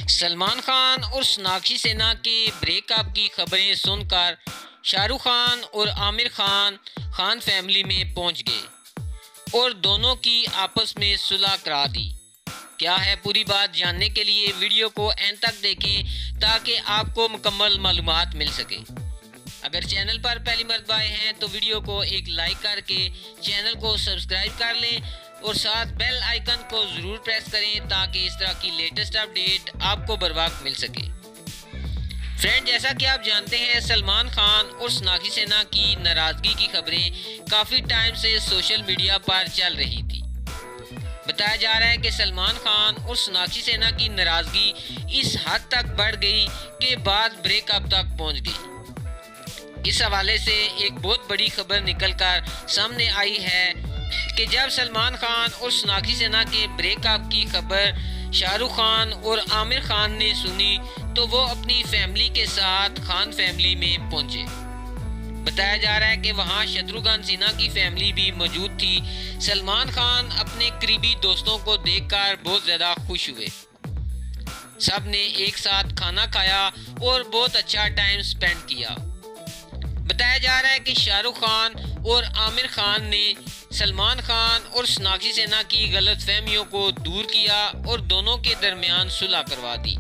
सलमान खान और सोनाक्षी सिन्हा के ब्रेकअप की खबरें सुनकर शाहरुख खान और आमिर खान खान फैमिली में पहुंच गए और दोनों की आपस में सुलह करा दी। क्या है पूरी बात जानने के लिए वीडियो को एंड तक देखें ताकि आपको मुकम्मल मालूमात मिल सके। अगर चैनल पर पहली मर्तबा आए हैं तो वीडियो को एक लाइक करके चैनल को सब्सक्राइब कर लें और साथ बेल आइकन को ज़रूर प्रेस करें ताकि इस तरह की लेटेस्ट अपडेट आपको बर वक्त मिल सके। फ्रेंड, जैसा कि आप जानते हैं सलमान खान और सोनाक्षी सिन्हा की नाराज़गी की खबरें काफ़ी टाइम से सोशल मीडिया पर चल रही थी। बताया जा रहा है कि सलमान खान और सोनाक्षी सिन्हा की नाराज़गी इस हद तक बढ़ गई कि बात ब्रेकअप तक पहुंच गई। इस हवाले से एक बहुत बड़ी खबर निकलकर सामने आई है कि जब सलमान खान और सोनाक्षी सिन्हा के ब्रेकअप की खबर शाहरुख खान और आमिर खान ने सुनी तो वो अपनी फैमिली के साथ खान फैमिली में पहुंचे। बताया जा रहा है कि वहां शत्रुघ्न सिन्हा की फैमिली भी मौजूद थी। सलमान खान अपने करीबी दोस्तों को देखकर बहुत ज़्यादा खुश हुए। सब ने एक साथ खाना खाया और बहुत अच्छा टाइम स्पेंड किया। बताया जा रहा है कि शाहरुख खान और आमिर खान ने सलमान खान और सोनाक्षी सिन्हा की गलतफहमियों को दूर किया और दोनों के दरमियान सुलह करवा दी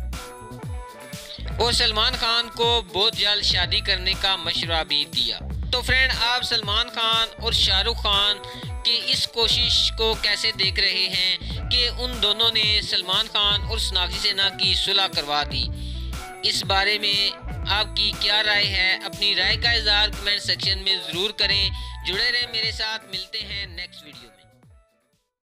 और सलमान खान को बहुत जल्द शादी करने का मशवरा भी दिया। तो फ्रेंड, आप सलमान खान और शाहरुख खान की इस कोशिश को कैसे देख रहे हैं कि उन दोनों ने सलमान खान और सोनाक्षी सिन्हा की सुलह करवा दी? इस बारे में आपकी क्या राय है? अपनी राय का इज़हार कमेंट सेक्शन में ज़रूर करें। जुड़े रहें मेरे साथ, मिलते हैं नेक्स्ट वीडियो।